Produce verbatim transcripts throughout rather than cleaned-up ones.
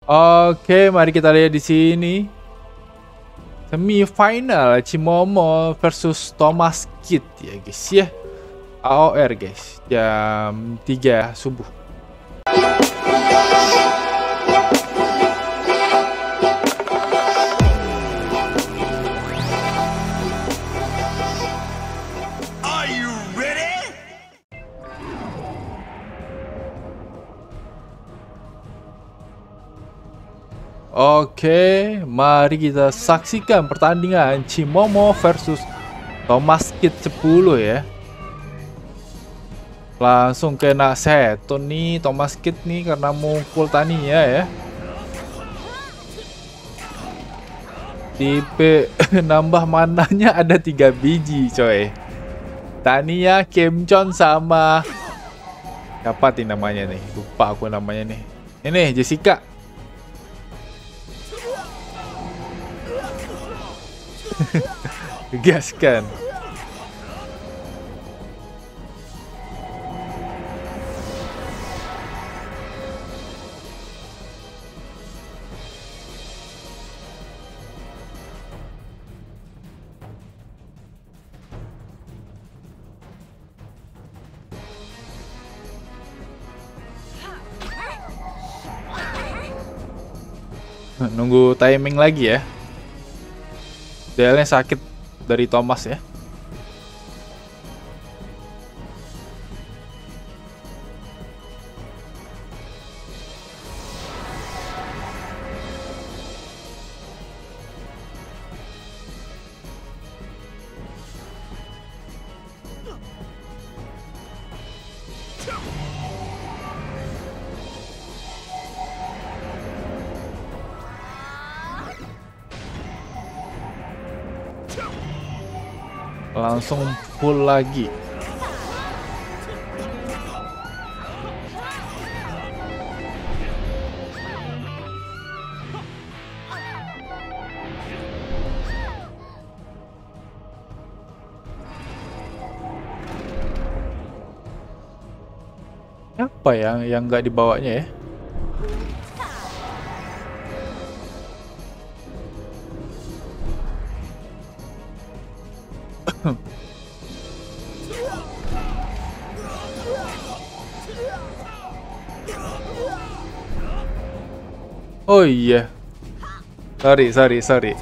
Oke, mari kita lihat di sini. Semifinal Cimomo versus Thomas Kid ya guys ya. A O R guys, jam tiga subuh. Oke, mari kita saksikan pertandingan Cimomo versus Thomas Kid sepuluh ya. Langsung kena setun nih Thomas Kid nih karena mukul Tania ya. Tipe nambah mananya ada tiga biji coy. Tania, Kimchon sama siapa nih namanya nih? Lupa aku namanya nih. Ini Jessica. Gaskan. Nunggu timing lagi ya. D L-nya sakit dari Thomas ya. Langsung full lagi. Apa yang yang nggak dibawanya ya? Oh iya, sorry sorry sorry.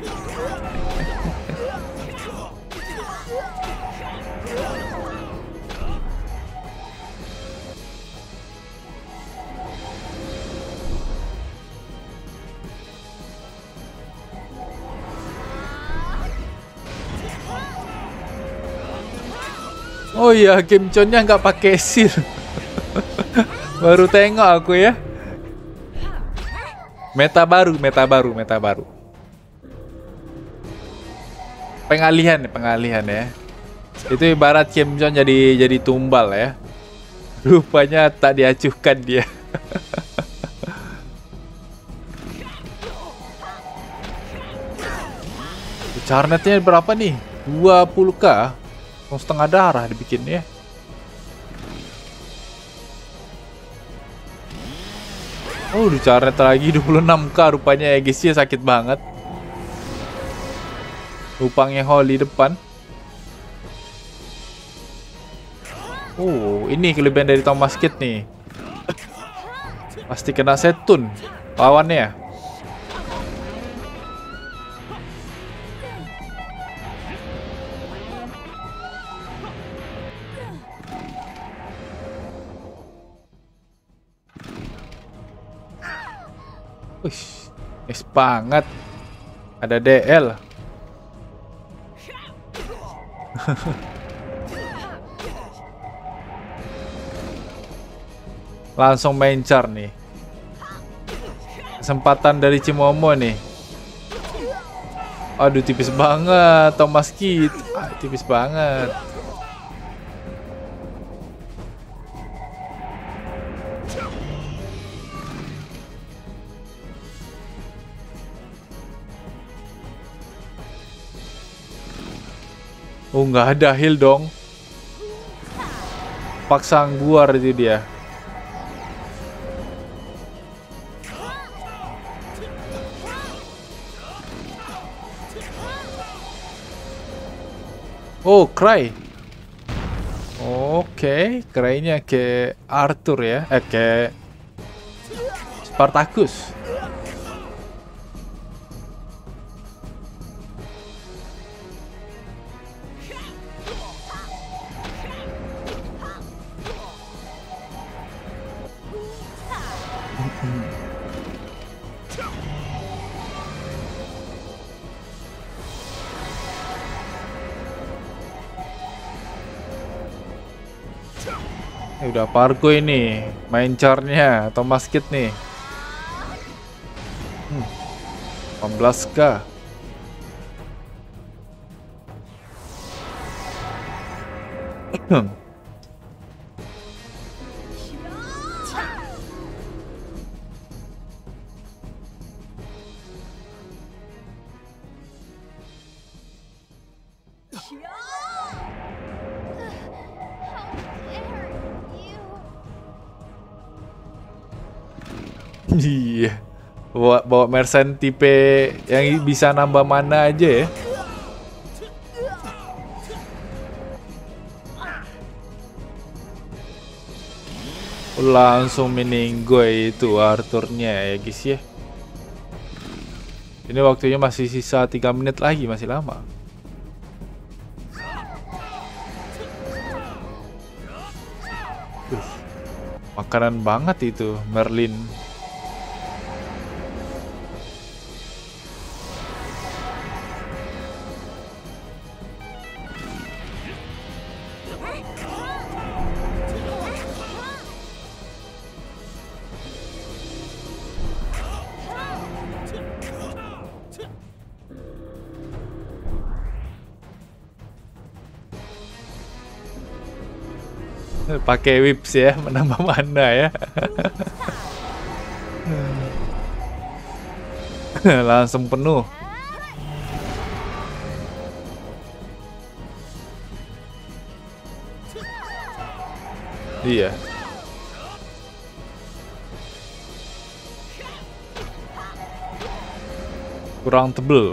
Oh iya, Kimchonnya nggak pakai seal. Baru tengok aku ya. Meta baru, meta baru, meta baru. Pengalihan, pengalihan ya. Itu ibarat Kimchon jadi jadi tumbal ya. Rupanya tak diacuhkan dia. Charnetnya berapa nih? dua puluh k. Setengah darah dibikin ya. Oh, dicarnet lagi dua puluh enam k rupanya ya guys ya, sakit banget. Lupangnya Holly depan. Oh, ini kelebihan dari Thomas Kid nih. Pasti kena setun lawannya. Wih, es banget. Ada D L. Langsung main char nih. Kesempatan dari Cimomo nih. Aduh, tipis banget Thomas Kid. Ah, tipis banget. Oh, nggak ada heal dong. Paksa ngguar itu dia. Oh, Cry. Oke, Cry-nya ke Arthur ya. Eh, ke Spartacus. Eh, udah Pargo ini, main charnya Thomas Kid nih. Hmm, delapan belas k. Iya, bawa, bawa Merchant tipe yang bisa nambah mana aja ya. Langsung meninggoy itu Arthurnya ya guys ya. Ini waktunya masih sisa tiga menit lagi, masih lama. Uh, makanan banget itu Merlin. Pakai whips ya, menambah mana ya. Langsung penuh. Iya. Kurang tebel.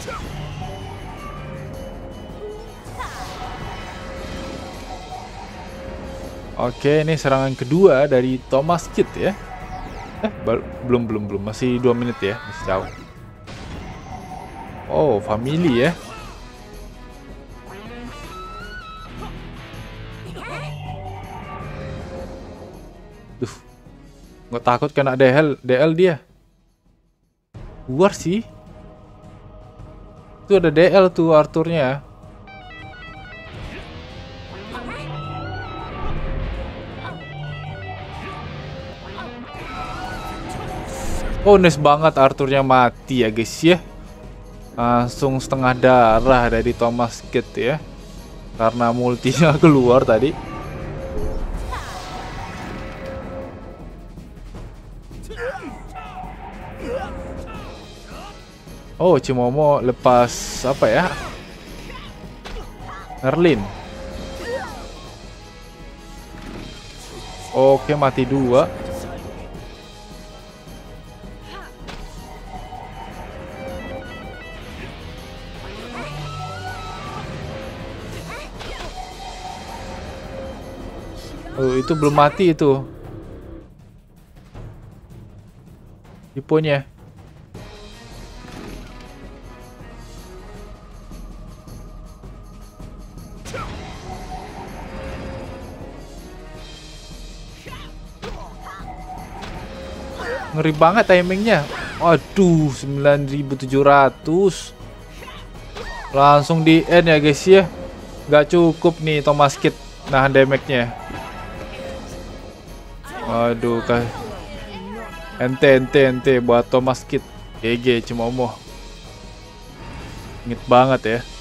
Oke, ini serangan kedua dari Thomas Kid ya. Eh, belum belum belum, masih dua menit ya, masih jauh. Oh, family ya. Duh, nggak takut kena D L, D L dia. Keluar sih. Itu ada D L tuh Arthurnya. Oh, nice banget Arthurnya mati ya guys ya. Langsung setengah darah dari Thomas Kid ya. Karena multinya keluar tadi. Oh, Cimomo lepas apa ya? Merlin. Oke, mati dua. Oh, itu belum mati itu. Tiponya. Ngeri banget timingnya. Aduh, sembilan ribu tujuh ratus. Langsung di end ya guys ya. Gak cukup nih Thomas Kid nahan damage-nya. Aduh, kah. Ente ente ente buat Thomas Kid. G G Cimomo. Inget banget ya.